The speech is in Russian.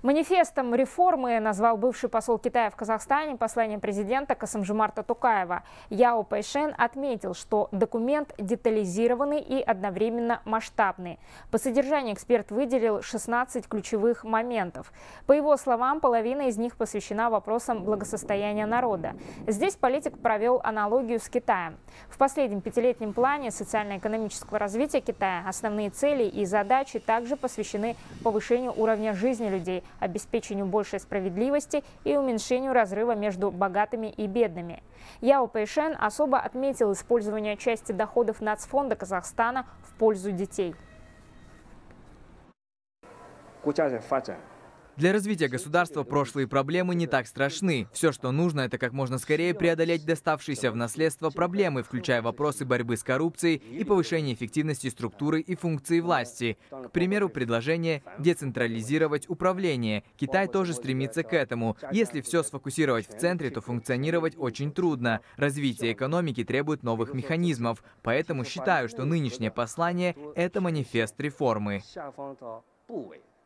Манифестом реформы назвал бывший посол Китая в Казахстане послание президента Касым-Жомарта Токаева. Яо Пэйшэн отметил, что документ детализированный и одновременно масштабный. По содержанию эксперт выделил 16 ключевых моментов. По его словам, половина из них посвящена вопросам благосостояния народа. Здесь политик провел аналогию с Китаем. В последнем пятилетнем плане социально-экономического развития Китая основные цели и задачи также посвящены повышению уровня жизни людей, обеспечению большей справедливости и уменьшению разрыва между богатыми и бедными. Яо Пэйшэн особо отметил использование части доходов Нацфонда Казахстана в пользу детей. Для развития государства прошлые проблемы не так страшны. Все, что нужно, это как можно скорее преодолеть доставшиеся в наследство проблемы, включая вопросы борьбы с коррупцией и повышения эффективности структуры и функции власти. К примеру, предложение децентрализировать управление. Китай тоже стремится к этому. Если все сфокусировать в центре, то функционировать очень трудно. Развитие экономики требует новых механизмов. Поэтому считаю, что нынешнее послание – это манифест реформы.